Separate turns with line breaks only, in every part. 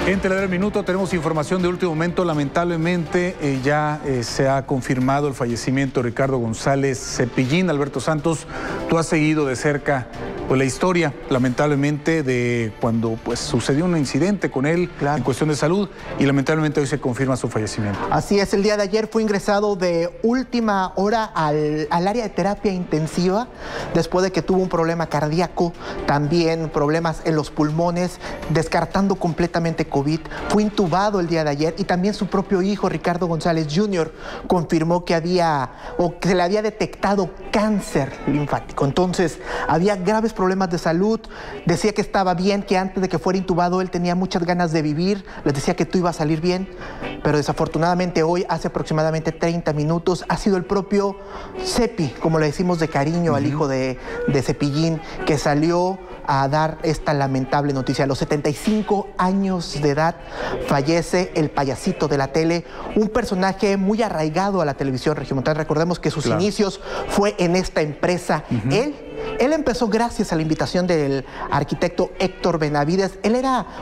En Teledera Minuto tenemos información de último momento. Lamentablemente ya se ha confirmado el fallecimiento de Ricardo González Cepillín. Alberto Santos, tú has seguido de cerca la historia, lamentablemente, de cuando sucedió un incidente con él en cuestión de salud, y lamentablemente hoy se confirma su fallecimiento.
Así es, el día de ayer fue ingresado de última hora al área de terapia intensiva después de que tuvo un problema cardíaco, también problemas en los pulmones, descartando completamente COVID. Fue intubado el día de ayer, y también su propio hijo, Ricardo González Jr., confirmó que que se le había detectado cáncer linfático. Entonces, había graves problemas de salud. Decía que estaba bien, que antes de que fuera intubado él tenía muchas ganas de vivir. Les decía que todo iba a salir bien, pero desafortunadamente hoy, hace aproximadamente 30 minutos, ha sido el propio Cepi, como le decimos de cariño al hijo de Cepillín, que salió a dar esta lamentable noticia. A los 75 años de edad fallece el payasito de la tele, un personaje muy arraigado a la televisión regiomontana. Recordemos que sus inicios fue en esta empresa. Él empezó gracias a la invitación del arquitecto Héctor Benavides. Él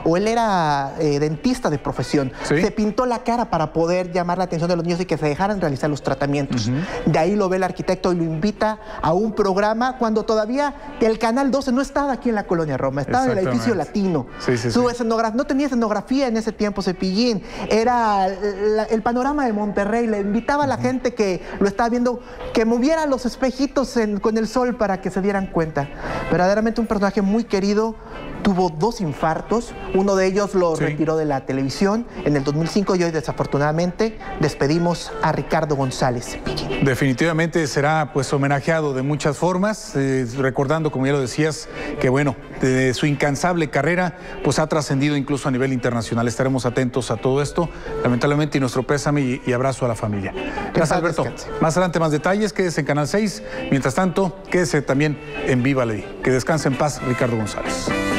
era dentista de profesión. ¿Sí? Se pintó la cara para poder llamar la atención de los niños y que se dejaran realizar los tratamientos. De ahí lo ve el arquitecto y lo invita a un programa cuando todavía el Canal 12 no estaba aquí en la Colonia Roma, estaba en el edificio Latino. No tenía escenografía en ese tiempo, Cepillín. Era el panorama de Monterrey. Le invitaba a la gente que lo estaba viendo que moviera los espejitos con el sol para que se dieran cuenta. Verdaderamente un personaje muy querido. Tuvo 2 infartos, uno de ellos lo retiró de la televisión en el 2005, y hoy desafortunadamente despedimos a Ricardo González Cepillín.
Definitivamente será homenajeado de muchas formas, recordando, como ya lo decías, que de su incansable carrera ha trascendido incluso a nivel internacional. Estaremos atentos a todo esto, lamentablemente, y nuestro pésame y abrazo a la familia. Gracias, Alberto. Más adelante más detalles, quédese en Canal 6. Mientras tanto, quédese también en Viva la Vida. Que descanse en paz Ricardo González.